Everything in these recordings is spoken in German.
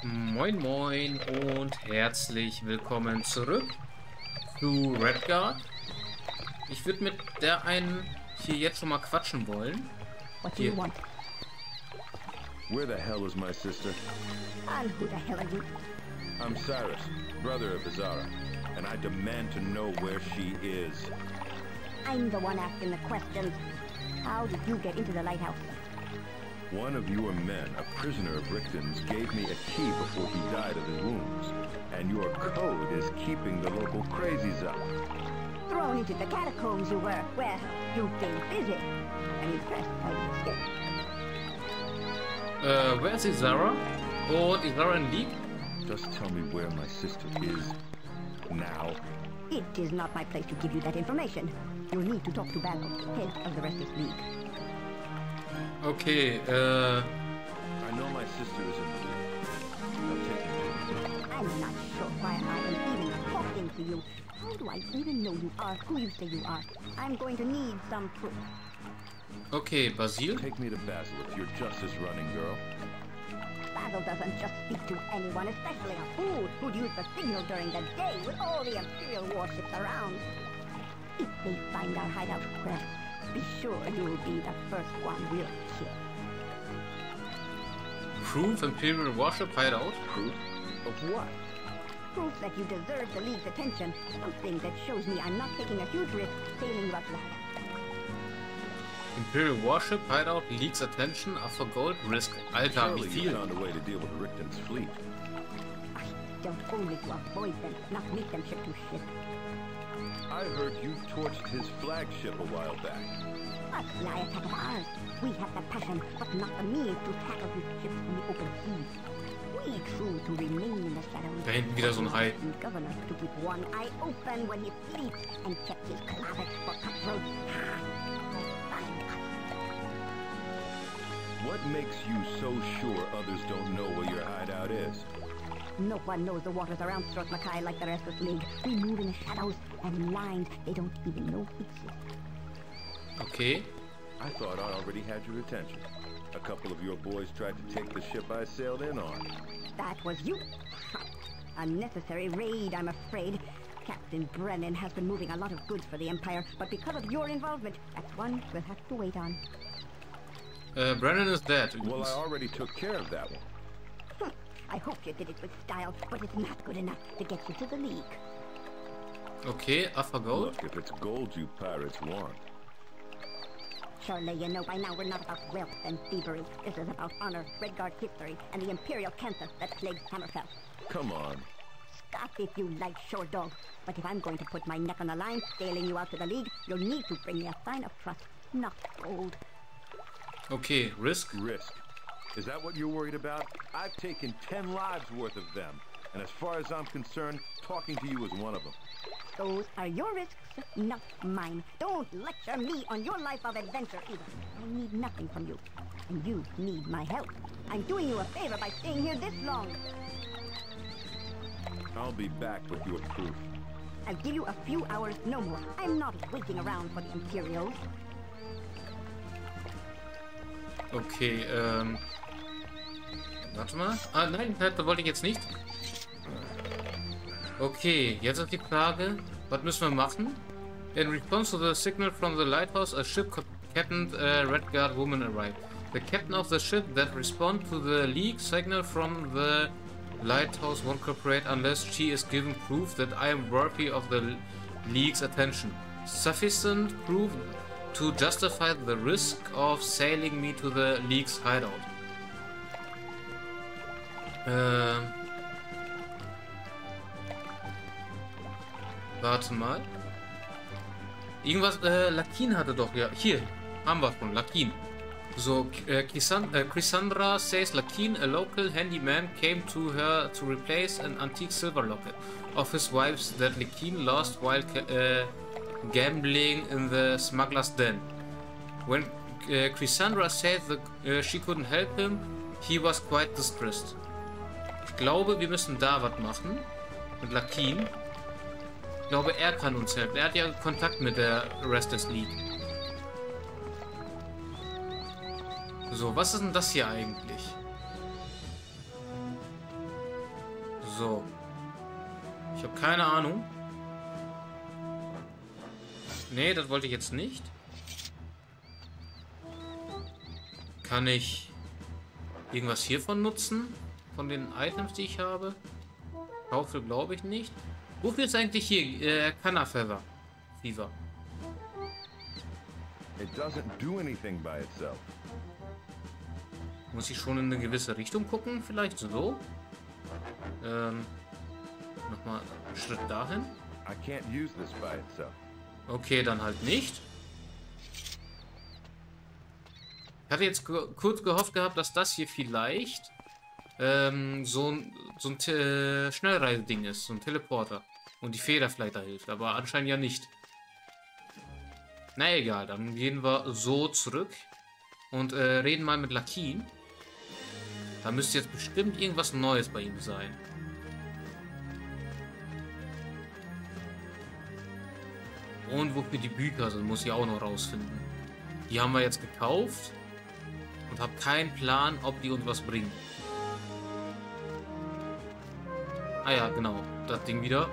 Moin Moin und herzlich willkommen zurück zu Redguard. Ich würde mit der einen hier jetzt schon mal quatschen wollen. What do you want? Where the hell is my sister? And who the hell are you? I'm Cyrus, brother of Azara, and I demand to know where she is. I'm the one asking the questions. How did you get into the lighthouse? One of your men, a prisoner of Richton's, gave me a key before he died of his wounds. And your code is keeping the local crazies out. Thrown into the catacombs you were. Well, you've been busy. I'm impressed by your escape. Wer ist Izara? Und Izara in League? Just tell me where my sister is. Now. It is not my place to give you that information. You'll need to talk to Basil, head of the Restless League. Okay, I know my sister is in the league. I'll take it. I'm not sure why I am even talking to you. How do I even know you are who you say you are? I'm going to need some proof. okay, Basil. Take me to Basil if you're Justice running, girl. Basil doesn't just speak to anyone, especially a fool who'd use the signal during the day with all the Imperial warships around. If they find our hideout, well, be sure you'll be the first one we'll kill. Proof Imperial Warship Hideout. Proof of what? Proof that you deserve the League's attention. Something that shows me I'm not taking a huge risk sailing you up the hideout. Imperial Warship Hideout Leaks Attention after Gold Risk. Alter, wie Surely you viel? found a way to deal with Richton's fleet. I don't only to avoid them, not make them ship to ship. I heard you torched his flagship a while back. A sly attack of ours. We have the passion, but not the means to tackle his ships in the open seas. We choose to remain in the shadows. Da hinten wieder so ein Hai. The governor to keep one eye open when he sleeps and check his closet for cutthroats. Find us. What makes you so sure others don't know where your hideout is? No one knows the waters around Strauss Mackay like the Restless League. We move in the shadows and in lines they don't even know exist. Okay. I thought I already had your attention. A couple of your boys tried to take the ship I sailed in on. That was you. Unnecessary raid, I'm afraid. Captain Brennan has been moving a lot of goods for the Empire, but because of your involvement, that's one we'll have to wait on. Brennan is dead. Well, I already took care of that one. I hope you did it with style, but it's not good enough to get you to the League. Okay, after Gold. Look, if it's gold you pirates want. Surely you know by now we're not about wealth and thievery. This is about honor, Redguard history, and the Imperial cancer that plagues Hammerfell. Come on. Scoff if you like, shore dog. But if I'm going to put my neck on the line, sailing you out to the League, you'll need to bring me a sign of trust, not gold. Okay, Risk. Risk. Is that what you're worried about? I've taken 10 lives worth of them. And as far as I'm concerned, talking to you is one of them. Those are your risks, not mine. Don't lecture me on your life of adventure either. I need nothing from you, and you need my help. I'm doing you a favor by staying here this long. I'll be back with your proof. I'll give you a few hours, no more. I'm not waiting around for the Imperials. Okay, warte mal. Ah, nein, das wollte ich jetzt nicht. Okay, jetzt ist die Frage, was müssen wir machen? In response to the signal from the lighthouse, a ship captained Redguard woman arrived. The captain of the ship that respond to the League signal from the lighthouse won't cooperate unless she is given proof that I am worthy of the League's attention. Sufficient proof to justify the risk of sailing me to the League's hideout. Warte mal. Irgendwas, Lakin hatte doch, ja. Hier, haben wir von Lakin. So, Chrysandra says Lakin, a local handyman, came to her to replace an antique silver locket of his wife's that Lakin lost while gambling in the smuggler's den. When Chrysandra said that she couldn't help him, he was quite distressed. Ich glaube, wir müssen da was machen. Mit Lakin. Ich glaube, er kann uns helfen. Er hat ja Kontakt mit der Restless League. So, was ist denn das hier eigentlich? So. Ich habe keine Ahnung. Nee, das wollte ich jetzt nicht. Kann ich irgendwas hiervon nutzen? Von den Items, die ich habe? Schaufel glaube ich nicht. Wofür ist eigentlich hier Canna-Fever? Fever. It doesn't do anything by itself. Muss ich schon in eine gewisse Richtung gucken? Vielleicht so? Nochmal einen Schritt dahin. I can't use this by itself. Okay, dann halt nicht. Ich hatte jetzt kurz gehofft gehabt, dass das hier vielleicht so ein Schnellreiseding ist, so ein Teleporter. Und die Feder vielleicht da hilft, aber anscheinend ja nicht. Na egal, dann gehen wir so zurück und reden mal mit Lakin. Da müsste jetzt bestimmt irgendwas Neues bei ihm sein. Und wofür die Bücher sind, muss ich auch noch rausfinden. Die haben wir jetzt gekauft und habe keinen Plan, ob die uns was bringen. Ah ja, genau, das Ding wieder.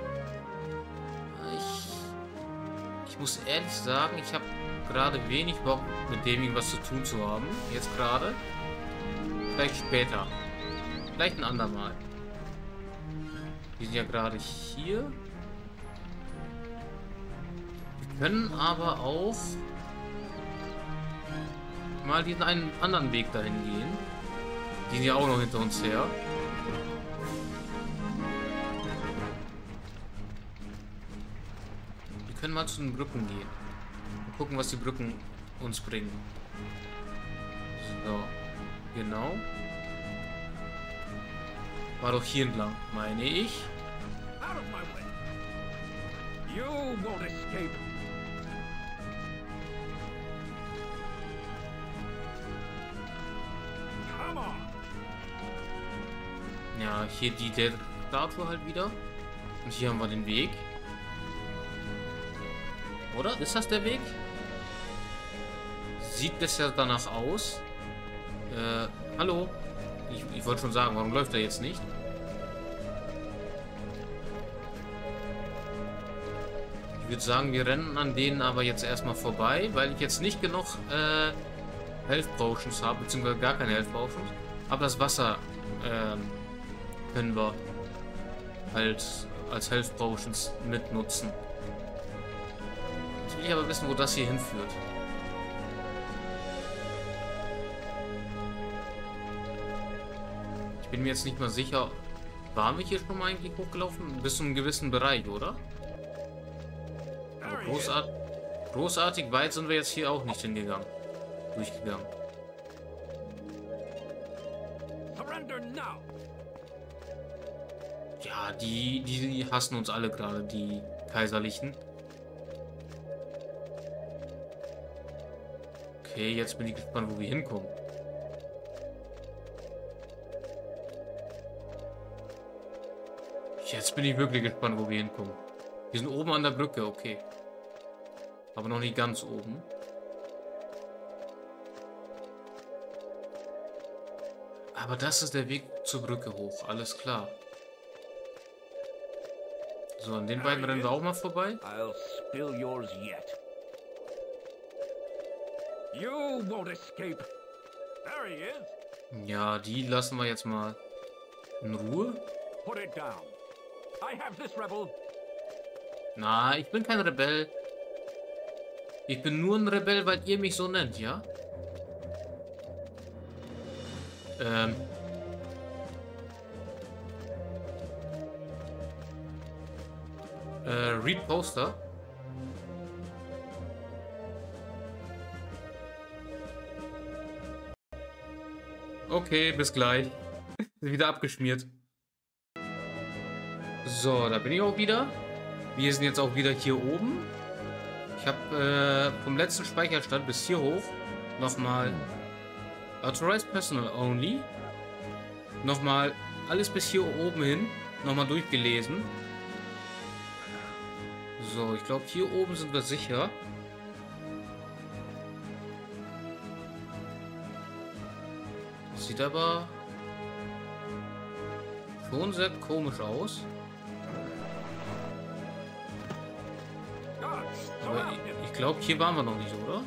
Ich muss ehrlich sagen, ich habe gerade wenig Bock, mit dem irgendwas zu tun zu haben. Jetzt gerade. Vielleicht später. Vielleicht ein andermal. Die sind ja gerade hier. Wir können aber auch mal diesen einen anderen Weg dahin gehen. Die sind ja auch noch hinter uns her. Wir können mal zu den Brücken gehen. Und gucken, was die Brücken uns bringen. So. Genau. War doch hier entlang, meine ich. Out of my way. You won't escape. Come on. Ja, hier der Statue halt wieder. Und hier haben wir den Weg. Oder? Ist das der Weg? Sieht bisher danach aus. Hallo? Ich wollte schon sagen, warum läuft er jetzt nicht? Ich würde sagen, wir rennen an denen aber jetzt erstmal vorbei, weil ich jetzt nicht genug Health Potions habe, beziehungsweise gar keine Health Potions. Aber das Wasser können wir halt als Health Potions mitnutzen. Jetzt will ich aber wissen, wo das hier hinführt. Ich bin mir jetzt nicht mal sicher, waren wir hier schon mal eigentlich hochgelaufen? Bis zu einem gewissen Bereich, oder? Aber großartig weit sind wir jetzt hier auch nicht hingegangen. Durchgegangen. Ja, die hassen uns alle gerade, die Kaiserlichen. Okay, jetzt bin ich gespannt, wo wir hinkommen. Jetzt bin ich wirklich gespannt, wo wir hinkommen. Wir sind oben an der Brücke, okay. Aber noch nicht ganz oben. Aber das ist der Weg zur Brücke hoch, alles klar. So, an den beiden rennen wir auch mal vorbei. I'll spill yours yet. You won't escape. There he is. Ja, die lassen wir jetzt mal in Ruhe. Put it down. I have this rebel. Na, ich bin kein Rebell. Ich bin nur ein Rebell, weil ihr mich so nennt, ja? Read Poster. Okay, bis gleich. Ist wieder abgeschmiert. So, da bin ich auch wieder. Wir sind jetzt auch wieder hier oben. Ich habe vom letzten Speicherstand bis hier hoch nochmal Authorized Personal Only. Nochmal alles bis hier oben hin. Nochmal durchgelesen. So, ich glaube, hier oben sind wir sicher. Das sieht aber Ton sehr komisch aus. Aber ich glaube, hier waren wir noch nicht, oder?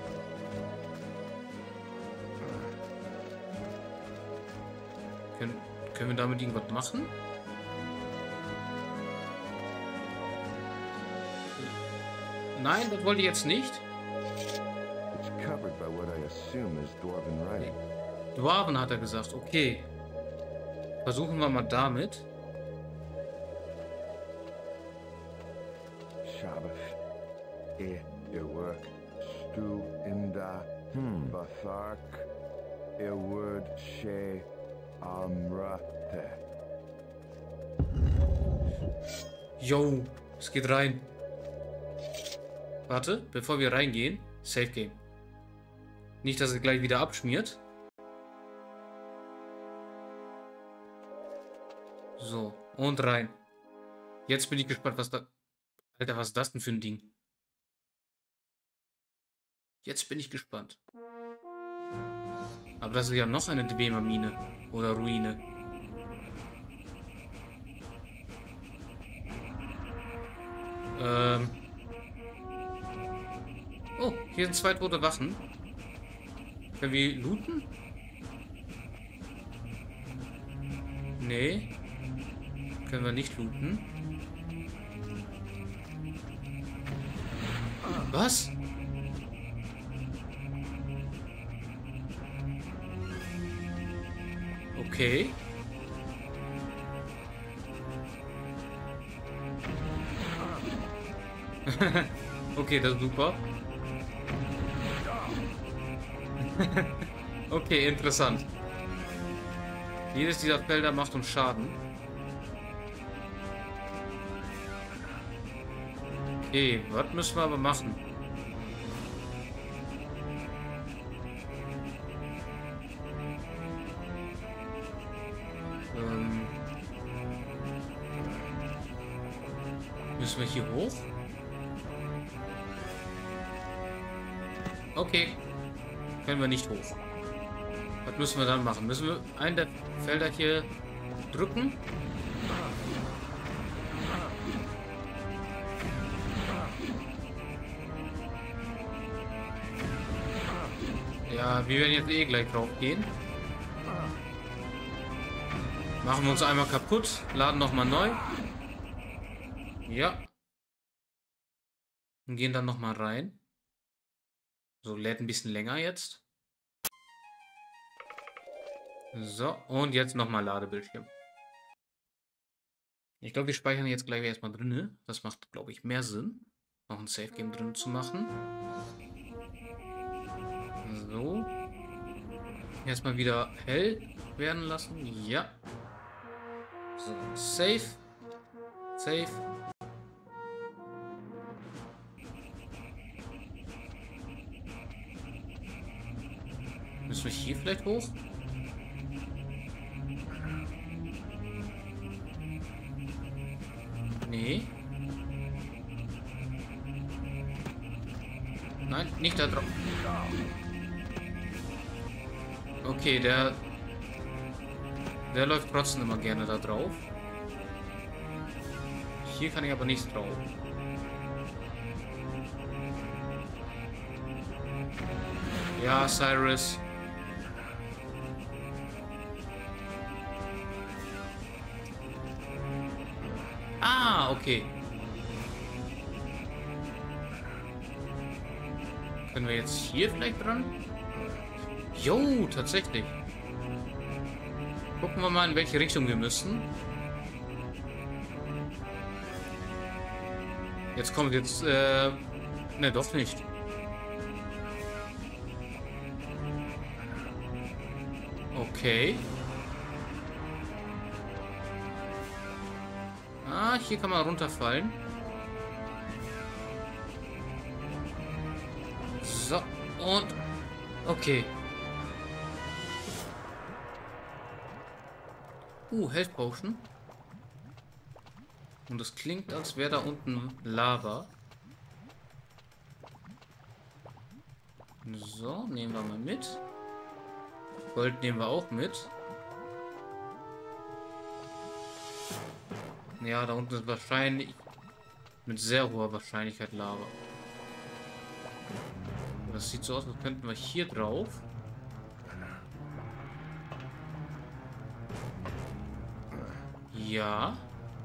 Können wir damit irgendwas machen? Nein, das wollte ich jetzt nicht. It's covered by what I assume is Dwarven writing. Dwarven hat er gesagt, okay. Versuchen wir mal damit. Shabbat. Work. Stu Inda. Bathark. Word She Amrate. Yo, es geht rein. Warte, bevor wir reingehen, Safe Game. Nicht, dass es gleich wieder abschmiert. So, und rein. Jetzt bin ich gespannt, was da... Alter, was ist das denn für ein Ding? Jetzt bin ich gespannt. Aber das ist ja noch eine Dwemer-Mine. Oder Ruine. Oh, hier sind 2 tote Wachen. Können wir looten? Nee. Können wir nicht looten. Was? Okay. Okay, das ist super. Okay, interessant. Jedes dieser Felder macht uns Schaden. Okay, was müssen wir aber machen? Müssen wir hier hoch? Okay. Können wir nicht hoch. Was müssen wir dann machen? Müssen wir einen der Felder hier drücken? Ja, wir werden jetzt eh gleich drauf gehen. Machen wir uns einmal kaputt, laden nochmal neu. Ja. Und gehen dann nochmal rein. So, lädt ein bisschen länger jetzt. So, und jetzt nochmal Ladebildschirm. Ich glaube, wir speichern jetzt gleich erstmal drin. Das macht, glaube ich, mehr Sinn, noch ein Safe Game drin zu machen. So. Erstmal wieder hell werden lassen. Ja. So, Safe. Safe. Müssen wir hier vielleicht hoch? Nee. Nein, nicht da drauf. Okay, der läuft trotzdem immer gerne da drauf. Hier kann ich aber nicht drauf. Ja, Cyrus. Ah, okay. Können wir jetzt hier vielleicht dran? Jo, tatsächlich. Gucken wir mal, in welche Richtung wir müssen. Jetzt kommt jetzt, ne, doch nicht. Okay. Ah, hier kann man runterfallen. So, und... Okay. Health Potion. Und es klingt, als wäre da unten Lava. So, nehmen wir mal mit. Gold nehmen wir auch mit. Ja, da unten ist wahrscheinlich mit sehr hoher Wahrscheinlichkeit Lava. Das sieht so aus, als könnten wir hier drauf. Ja.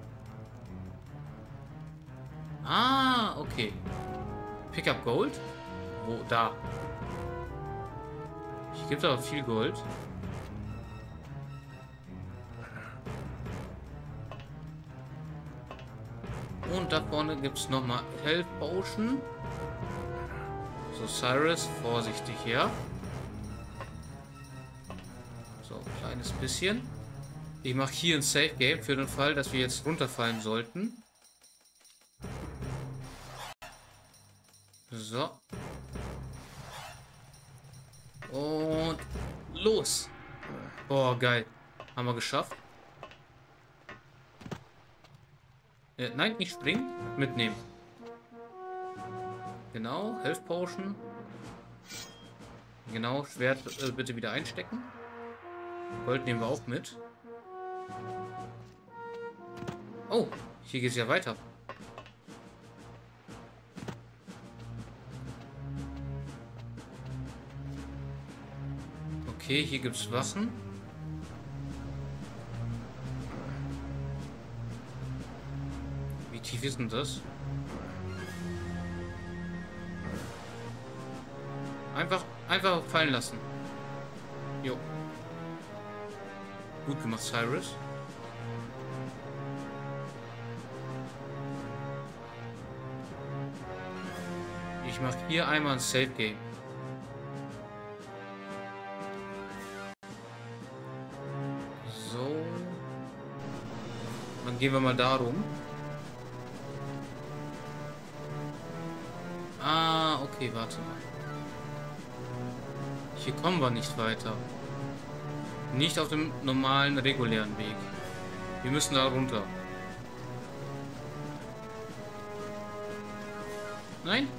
Ah, okay. Pick up Gold? Wo? Da. Hier gibt es aber viel Gold. Und da vorne gibt es nochmal Health Potion. So, Cyrus, vorsichtig her. So, ein kleines bisschen. Ich mache hier ein Safe Game für den Fall, dass wir jetzt runterfallen sollten. So. Und los. Oh, geil. Haben wir geschafft. Nein, nicht springen. Mitnehmen. Genau, Health Potion. Genau, Schwert bitte wieder einstecken. Gold nehmen wir auch mit. Oh, hier geht es ja weiter. Okay, hier gibt es Wachen. Wie tief ist denn das? Einfach fallen lassen. Jo. Gut gemacht, Cyrus. Ich mache hier einmal ein Save Game. So. Dann gehen wir mal darum. Ah, okay, warte mal. Hier kommen wir nicht weiter. Nicht auf dem normalen, regulären Weg. Wir müssen da runter. Nein?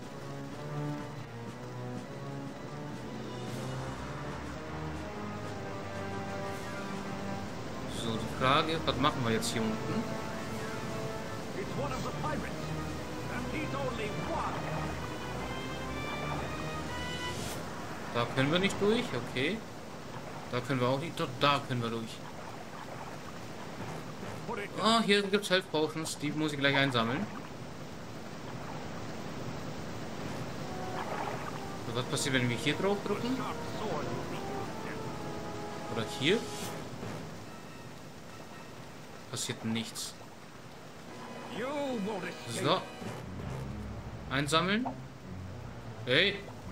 So, die Frage, was machen wir jetzt hier unten? Da können wir nicht durch, okay. Da können wir auch nicht, dort, da können wir durch. Ah, hier gibt es Health Potions, die muss ich gleich einsammeln. So, was passiert, wenn wir hier drauf drücken? Oder hier? Passiert nichts. So. Einsammeln. Hey.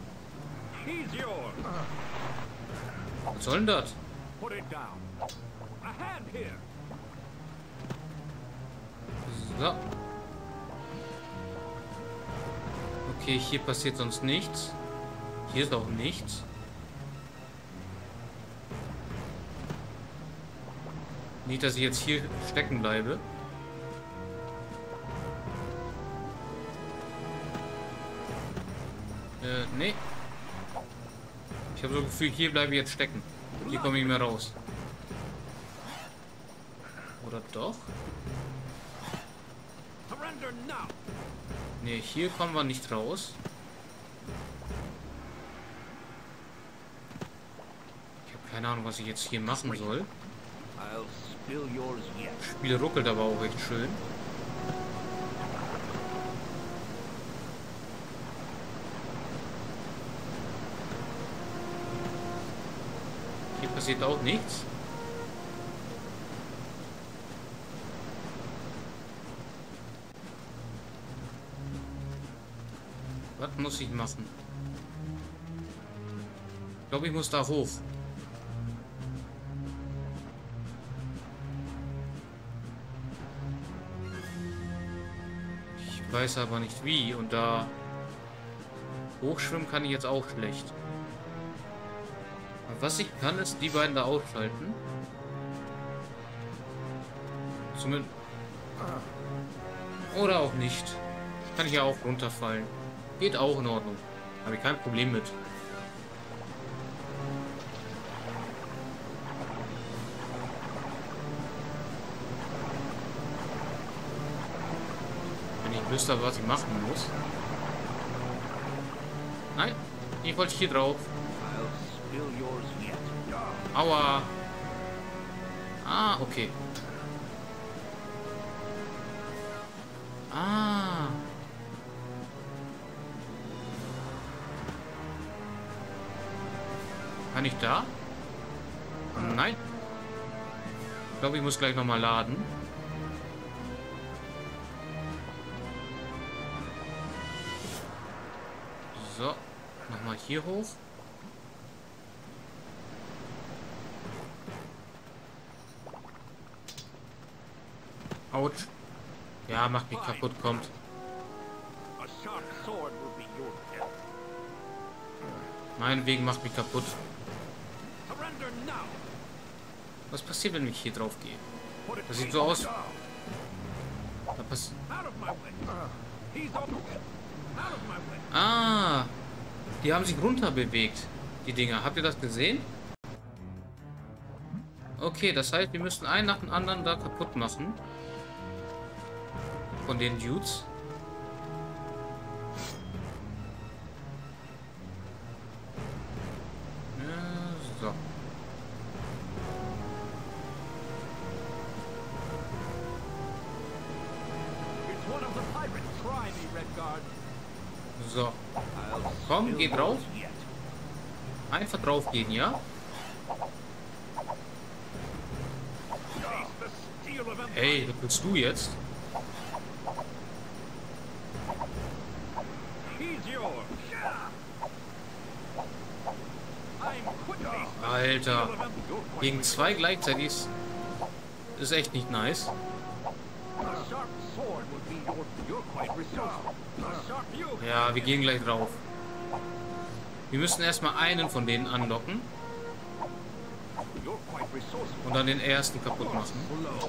Was soll denn das? So. Okay, hier passiert sonst nichts. Hier ist auch nichts. Nicht, dass ich jetzt hier stecken bleibe. Nee. Ich habe so ein Gefühl, hier bleibe ich jetzt stecken. Hier komme ich nicht mehr raus. Oder doch? Nee, hier kommen wir nicht raus. Ich habe keine Ahnung, was ich jetzt hier machen soll. Das Spiel ruckelt aber auch echt schön. Hier passiert auch nichts. Was muss ich machen? Ich glaube, ich muss da hoch. Ich weiß aber nicht wie. Und da hochschwimmen kann ich jetzt auch schlecht. Aber was ich kann, ist die beiden da ausschalten. Zumindest. Oder auch nicht. Kann ich ja auch runterfallen. Geht auch in Ordnung. Habe ich kein Problem mit. ich wüsste, was ich machen muss. Nein, ich wollte hier drauf. Aua. Ah, okay. Ah. Kann ich da? Nein. Ich glaube, ich muss gleich nochmal laden. So. Nochmal hier hoch. Autsch. Ja, macht mich kaputt, kommt. Meinetwegen macht mich kaputt. Was passiert, wenn ich hier drauf gehe? Das sieht so aus. Da ah, die haben sich runter bewegt, die Dinger. Habt ihr das gesehen? Okay, das heißt, wir müssen einen nach dem anderen da kaputt machen. Von den Dudes. So. So. Komm, geh drauf. Einfach drauf gehen, ja? Hey, was willst du jetzt? Alter. Gegen zwei gleichzeitig ist echt nicht nice. Ja, wir gehen gleich drauf. Wir müssen erstmal einen von denen anlocken. Und dann den ersten kaputt machen.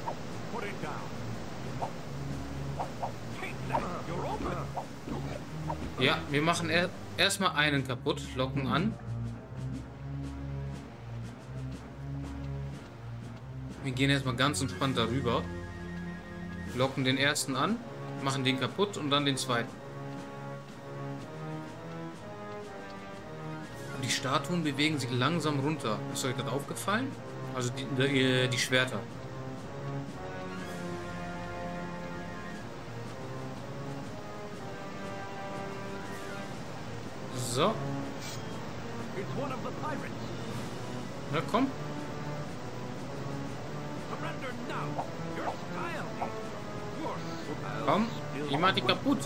Ja, wir machen erstmal einen kaputt, locken an. Wir gehen erstmal ganz entspannt darüber. Locken den ersten an, machen den kaputt und dann den zweiten. Die Statuen bewegen sich langsam runter. Ist euch das aufgefallen? Also die Schwerter. So. Na komm. Komm, ich mach die kaputt.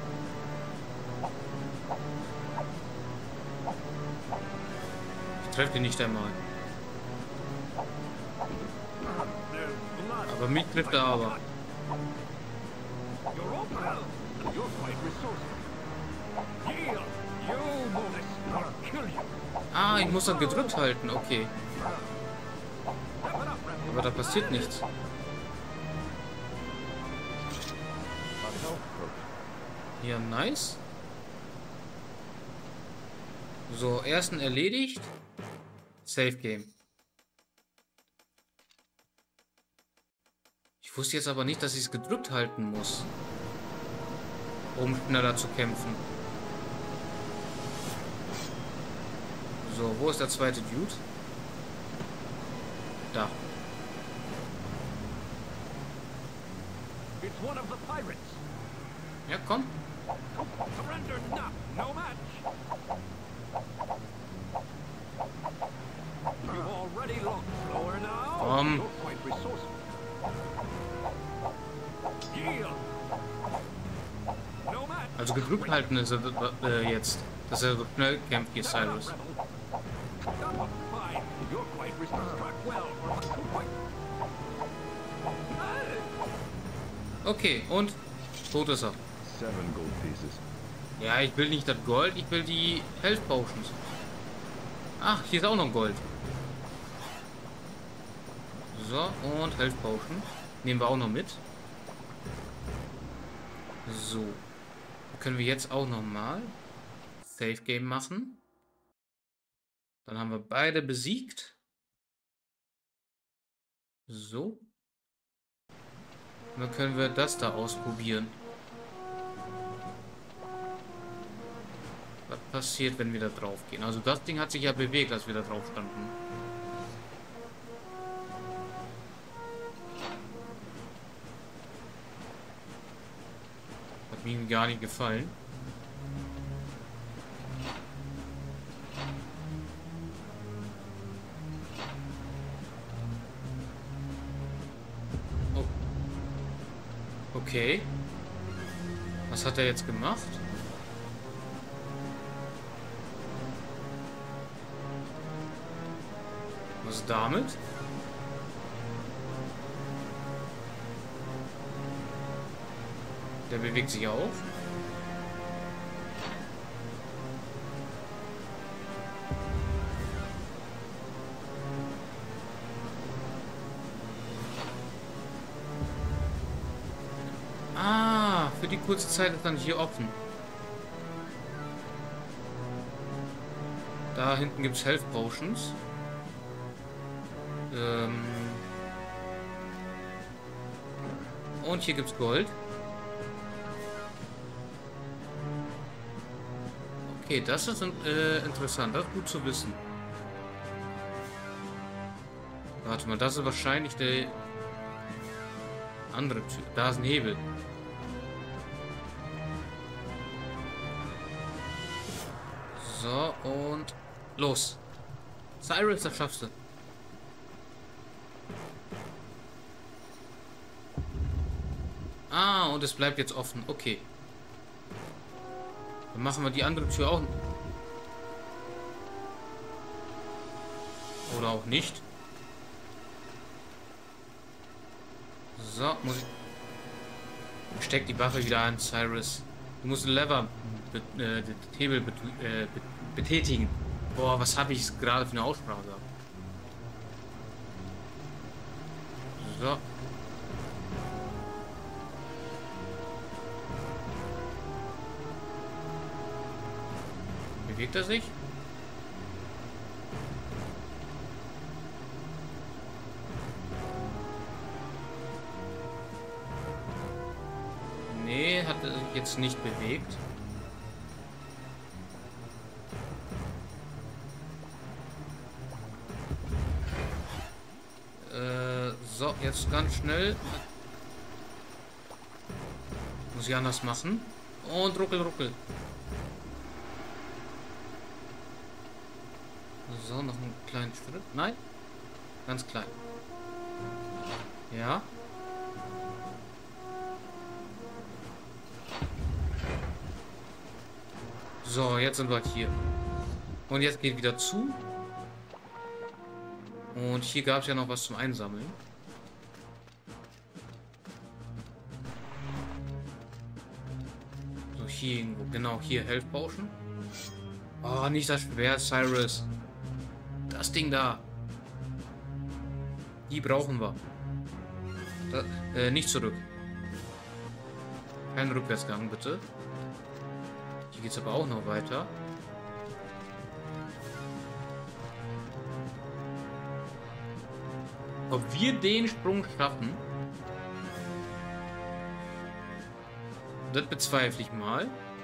Ich treffe den nicht einmal. Aber mich trifft er aber. Ah, ich muss dann gedrückt halten, okay. Aber da passiert nichts. Ja, nice. So, ersten erledigt. Safe Game. Ich wusste jetzt aber nicht, dass ich es gedrückt halten muss, um schneller zu kämpfen. So, wo ist der zweite Dude? Da. Ja, komm. Komm. Also gedrückt halten ist er jetzt, dass er so schnell kämpft wie Cyrus. Okay, und tot ist er. Ja, ich will nicht das Gold, ich will die Health Potions. Ach, hier ist auch noch Gold. So, und Health Potion. Nehmen wir auch noch mit. So. Können wir jetzt auch noch mal Save Game machen. Dann haben wir beide besiegt. So. Und dann können wir das da ausprobieren. Was passiert, wenn wir da drauf gehen? Also das Ding hat sich ja bewegt, als wir da drauf standen. Hat mir gar nicht gefallen. Oh. Okay. Was hat er jetzt gemacht? Was damit? Der bewegt sich auch. Ah, für die kurze Zeit ist dann hier offen. Da hinten gibt es Health Potions. Und hier gibt's Gold. Okay, das ist interessant. Das ist gut zu wissen. Warte mal, das ist wahrscheinlich der andere Typ. Da ist ein Hebel. So, und los. Cyrus, das schaffst du. Ah, und es bleibt jetzt offen. Okay. Dann machen wir die andere Tür auch. Oder auch nicht. So, muss ich... Steck die Waffe wieder an, Cyrus. Du musst den Lever, den Hebel betätigen. Boah, was habe ich gerade für eine Aussprache gehabt? So. Bewegt er sich? Nee, hat er sich jetzt nicht bewegt. So, jetzt ganz schnell. Muss ich anders machen. Und ruckel, ruckel. So, noch einen kleinen Schritt. Nein. Ganz klein. Ja. So, jetzt sind wir hier. Und jetzt geht wieder zu. Und hier gab es ja noch was zum Einsammeln. So, hier irgendwo. Genau, hier Health Potion. Oh, nicht das Schwert, Cyrus. Das Ding da. Die brauchen wir. Da, nicht zurück. Kein Rückwärtsgang, bitte. Hier geht es aber auch noch weiter. Ob wir den Sprung schaffen, das bezweifle ich mal.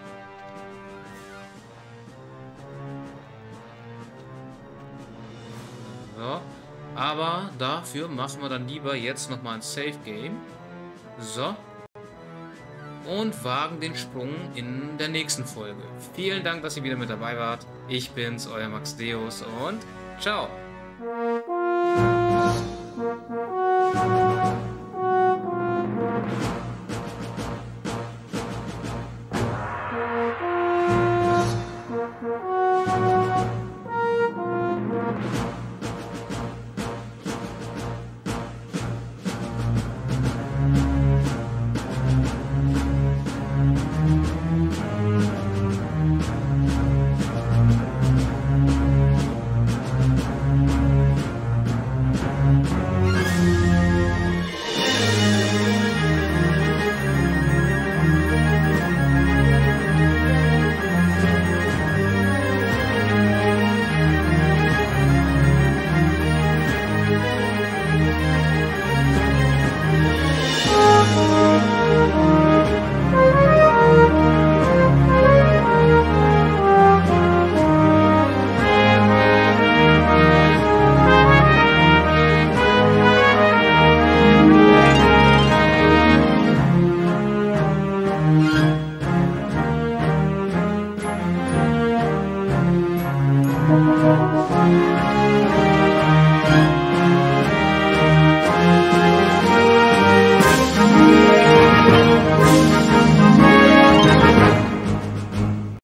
So. Aber dafür machen wir dann lieber jetzt nochmal ein Safe Game. So. Und wagen den Sprung in der nächsten Folge. Vielen Dank, dass ihr wieder mit dabei wart. Ich bin's, euer Max Deus und ciao.